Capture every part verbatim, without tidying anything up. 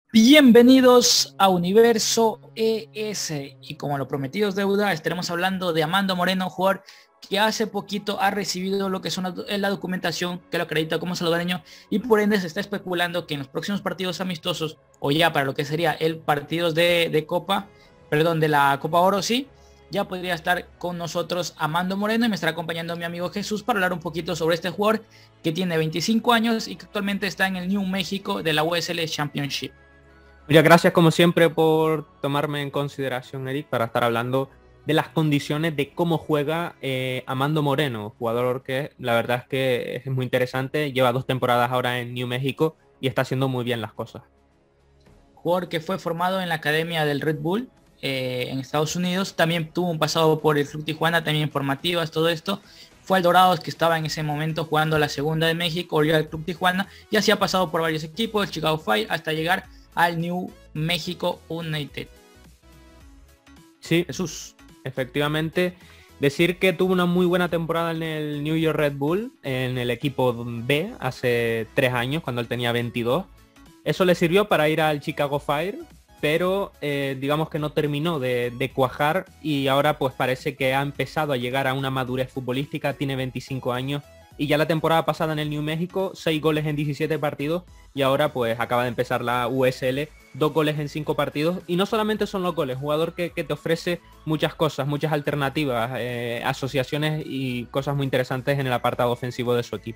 Bienvenidos a Universo E S y como lo prometido es deuda, estaremos hablando de Amando Moreno, jugador que hace poquito ha recibido lo que son la documentación que lo acredita como salvadoreño y por ende se está especulando que en los próximos partidos amistosos o ya para lo que sería el partidos de, de Copa, perdón, de la Copa Oro, sí, ya podría estar con nosotros Amando Moreno y me estará acompañando mi amigo Jesús para hablar un poquito sobre este jugador que tiene veinticinco años y que actualmente está en el New México de la U S L Championship. Muchas gracias como siempre por tomarme en consideración, Eric, para estar hablando de las condiciones de cómo juega eh, Amando Moreno, jugador que la verdad es que es muy interesante, lleva dos temporadas ahora en New México y está haciendo muy bien las cosas. Jugador que fue formado en la academia del Red Bull eh, en Estados Unidos, también tuvo un pasado por el Club Tijuana, también formativas, todo esto. Fue al Dorados que estaba en ese momento jugando la segunda de México, volvió al Club Tijuana y así ha pasado por varios equipos, el Chicago Fire, hasta llegar al New México United. Sí, Jesús. efectivamente, decir que tuvo una muy buena temporada en el New York Red Bull, en el equipo B, hace tres años, cuando él tenía veintidós. Eso le sirvió para ir al Chicago Fire, pero eh, digamos que no terminó de, de cuajar y ahora pues parece que ha empezado a llegar a una madurez futbolística, tiene veinticinco años y ya la temporada pasada en el New México, seis goles en diecisiete partidos y ahora pues acaba de empezar la U S L, dos goles en cinco partidos y no solamente son los goles, jugador que, que te ofrece muchas cosas, muchas alternativas, eh, asociaciones y cosas muy interesantes en el apartado ofensivo de su equipo.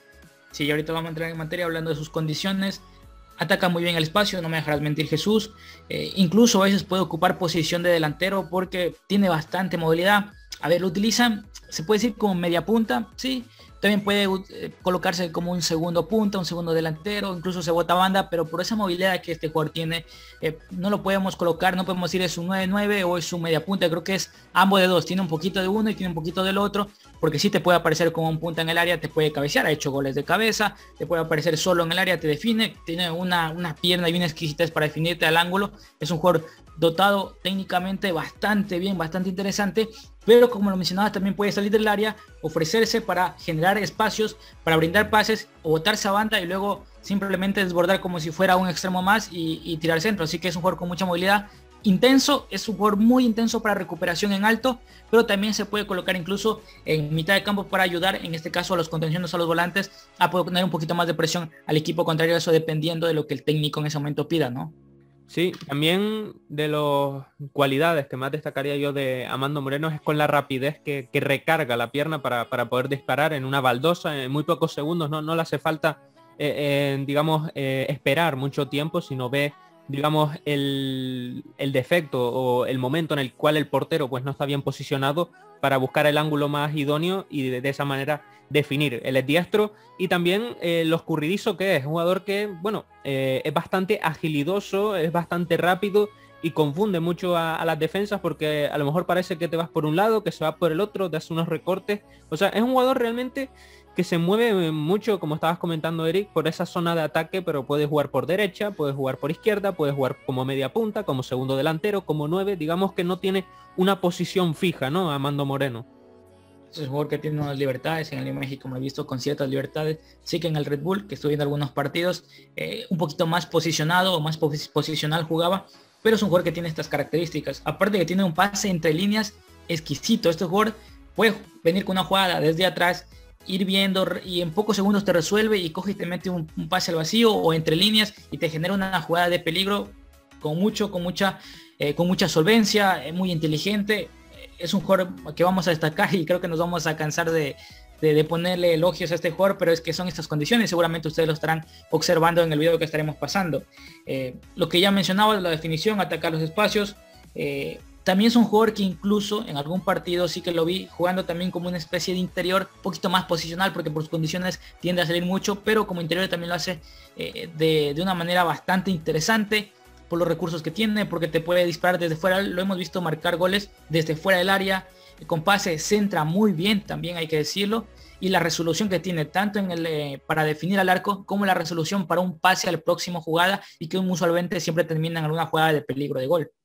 Sí, ahorita vamos a entrar en materia hablando de sus condiciones. Ataca muy bien el espacio, no me dejarás mentir Jesús. Eh, incluso a veces puede ocupar posición de delantero porque tiene bastante movilidad. A ver, lo utilizan, se puede decir como media punta, sí. También puede eh, colocarse como un segundo punta, un segundo delantero, incluso se bota banda, pero por esa movilidad que este jugador tiene, eh, no lo podemos colocar, no podemos decir es un nueve nueve o es un media punta, creo que es ambos de dos, tiene un poquito de uno y tiene un poquito del otro, porque sí te puede aparecer como un punta en el área, te puede cabecear, ha hecho goles de cabeza, te puede aparecer solo en el área, te define, tiene una, una pierna bien exquisita para definirte al ángulo, es un jugador dotado técnicamente bastante bien, bastante interesante, pero como lo mencionaba también puede salir del área, ofrecerse para generar espacios, para brindar pases o botarse a banda y luego simplemente desbordar como si fuera un extremo más y, y tirar centro, así que es un jugador con mucha movilidad, intenso, es un jugador muy intenso para recuperación en alto, pero también se puede colocar incluso en mitad de campo para ayudar, en este caso a los contenciones, a los volantes, a poner un poquito más de presión al equipo contrario, eso dependiendo de lo que el técnico en ese momento pida, ¿no? Sí, también de las cualidades que más destacaría yo de Amando Moreno es con la rapidez que, que recarga la pierna para, para poder disparar en una baldosa en muy pocos segundos, no, no le hace falta, eh, eh, digamos, eh, esperar mucho tiempo, sino ve, digamos, el, el defecto o el momento en el cual el portero pues no está bien posicionado para buscar el ángulo más idóneo y de, de esa manera definir. Él es diestro y también eh, lo escurridizo que es, un jugador que, bueno, eh, es bastante agilidoso, es bastante rápido y confunde mucho a, a las defensas porque a lo mejor parece que te vas por un lado, que se va por el otro, te hace unos recortes. O sea, es un jugador realmente que se mueve mucho, como estabas comentando, Eric, por esa zona de ataque, pero puede jugar por derecha, puede jugar por izquierda, puede jugar como media punta, como segundo delantero, como nueve, digamos que no tiene una posición fija, ¿no? Amando Moreno. Es un jugador que tiene unas libertades en el México, como he visto, con ciertas libertades. Sí que en el Red Bull, que estuve viendo algunos partidos, eh, un poquito más posicionado o más pos posicional jugaba, pero es un jugador que tiene estas características. Aparte que tiene un pase entre líneas exquisito. Este jugador puede venir con una jugada desde atrás, ir viendo y en pocos segundos te resuelve y coge y te mete un, un pase al vacío o entre líneas y te genera una jugada de peligro con mucho, con mucha, eh, con mucha solvencia, eh, muy inteligente. Es un jugador que vamos a destacar y creo que nos vamos a cansar de, de, de ponerle elogios a este jugador, pero es que son estas condiciones, seguramente ustedes lo estarán observando en el video que estaremos pasando. Eh, lo que ya mencionaba, la definición, atacar los espacios, eh, también es un jugador que incluso en algún partido sí que lo vi jugando también como una especie de interior, un poquito más posicional porque por sus condiciones tiende a salir mucho, pero como interior también lo hace eh, de, de una manera bastante interesante por los recursos que tiene, porque te puede disparar desde fuera, lo hemos visto marcar goles desde fuera del área, con pase centra muy bien, también hay que decirlo, y la resolución que tiene tanto en el, eh, para definir al arco, como la resolución para un pase al próximo jugada, y que usualmente siempre termina en alguna jugada de peligro de gol.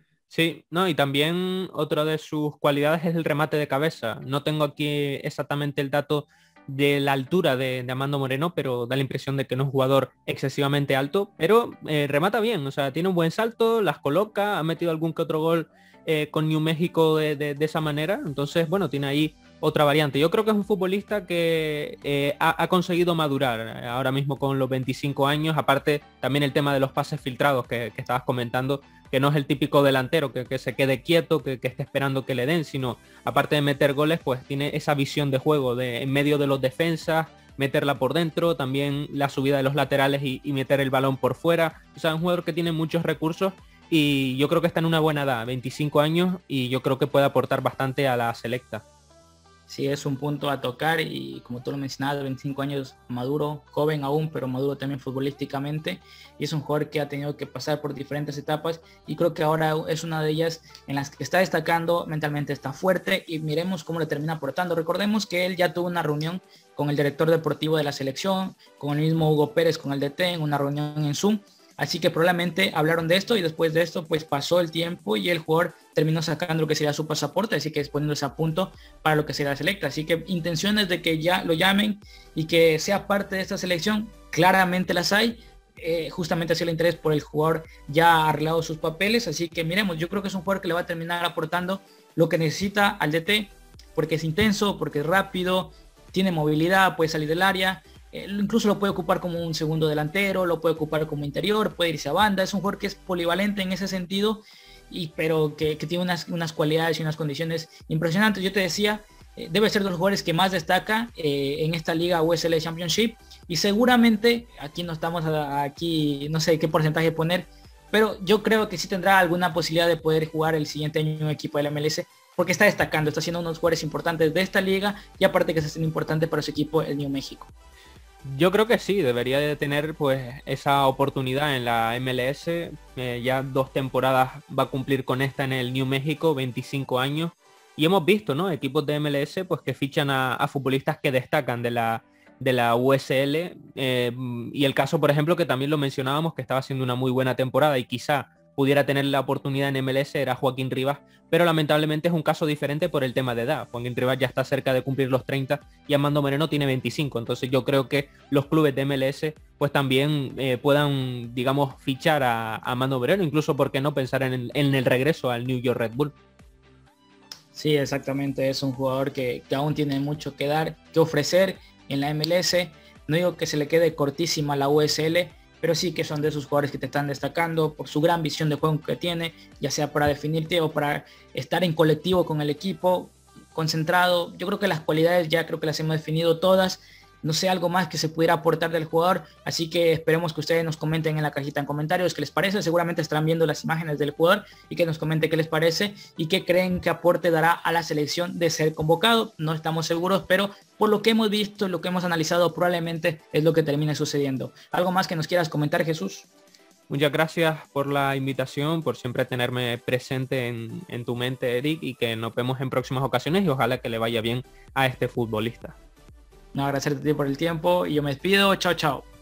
Sí, no, y también otra de sus cualidades es el remate de cabeza. No tengo aquí exactamente el dato de la altura de, de Amando Moreno, pero da la impresión de que no es un jugador excesivamente alto, pero eh, remata bien, o sea, tiene un buen salto, las coloca, ha metido algún que otro gol eh, con New México de, de, de esa manera, entonces, bueno, tiene ahí otra variante. Yo creo que es un futbolista que eh, ha, ha conseguido madurar ahora mismo con los veinticinco años, aparte también el tema de los pases filtrados que, que estabas comentando, que no es el típico delantero que, que se quede quieto, que, que esté esperando que le den, sino aparte de meter goles, pues tiene esa visión de juego de en medio de los defensas, meterla por dentro, también la subida de los laterales y, y meter el balón por fuera. O sea, un jugador que tiene muchos recursos y yo creo que está en una buena edad, veinticinco años, y yo creo que puede aportar bastante a la selecta. Sí, es un punto a tocar y como tú lo mencionabas, veinticinco años, maduro, joven aún, pero maduro también futbolísticamente, y es un jugador que ha tenido que pasar por diferentes etapas y creo que ahora es una de ellas en las que está destacando, mentalmente está fuerte y miremos cómo le termina aportando. Recordemos que él ya tuvo una reunión con el director deportivo de la selección, con el mismo Hugo Pérez, con el D T, en una reunión en Zoom. Así que probablemente hablaron de esto y después de esto pues pasó el tiempo y el jugador terminó sacando lo que sería su pasaporte, así que es poniéndose a punto para lo que será la selecta. Así que intenciones de que ya lo llamen y que sea parte de esta selección, claramente las hay. Eh, justamente así el interés por el jugador ya ha arreglado sus papeles, así que miremos, yo creo que es un jugador que le va a terminar aportando lo que necesita al D T, porque es intenso, porque es rápido, tiene movilidad, puede salir del área. Incluso lo puede ocupar como un segundo delantero, lo puede ocupar como interior, puede irse a banda. Es un jugador que es polivalente en ese sentido, y, pero que, que tiene unas, unas cualidades y unas condiciones impresionantes. Yo te decía, eh, debe ser de los jugadores que más destaca eh, en esta liga U S L Championship, y seguramente, aquí no estamos, a, aquí no sé qué porcentaje poner, pero yo creo que sí tendrá alguna posibilidad de poder jugar el siguiente año en un equipo de la M L S, porque está destacando, está haciendo unos jugadores importantes de esta liga, y aparte que está siendo importante para su equipo, el New México. Yo creo que sí, debería de tener pues esa oportunidad en la M L S, eh, ya dos temporadas va a cumplir con esta en el New México, veinticinco años, y hemos visto, ¿no?, equipos de M L S pues que fichan a, a futbolistas que destacan de la, de la U S L, eh, y el caso, por ejemplo, que también lo mencionábamos, que estaba haciendo una muy buena temporada y quizá pudiera tener la oportunidad en M L S, era Joaquín Rivas, pero lamentablemente es un caso diferente por el tema de edad. Joaquín Rivas ya está cerca de cumplir los treinta y Amando Moreno tiene veinticinco, entonces yo creo que los clubes de M L S pues también eh, puedan, digamos, fichar a, a Amando Moreno, incluso por qué no pensar en el, en el regreso al New York Red Bull. Sí, exactamente, es un jugador que, que aún tiene mucho que dar, que ofrecer en la M L S. No digo que se le quede cortísima la U S L, pero sí que son de esos jugadores que te están destacando por su gran visión de juego que tiene, ya sea para definirte o para estar en colectivo con el equipo, concentrado. Yo creo que las cualidades ya creo que las hemos definido todas. No sé, algo más que se pudiera aportar del jugador, así que esperemos que ustedes nos comenten en la cajita en comentarios qué les parece. Seguramente estarán viendo las imágenes del jugador y que nos comenten qué les parece y qué creen que aporte dará a la selección de ser convocado. No estamos seguros, pero por lo que hemos visto, lo que hemos analizado, probablemente es lo que termine sucediendo. ¿Algo más que nos quieras comentar, Jesús? Muchas gracias por la invitación, por siempre tenerme presente en, en tu mente, Eric, y que nos vemos en próximas ocasiones y ojalá que le vaya bien a este futbolista. No, agradecerte a ti por el tiempo y yo me despido. Chao, chao.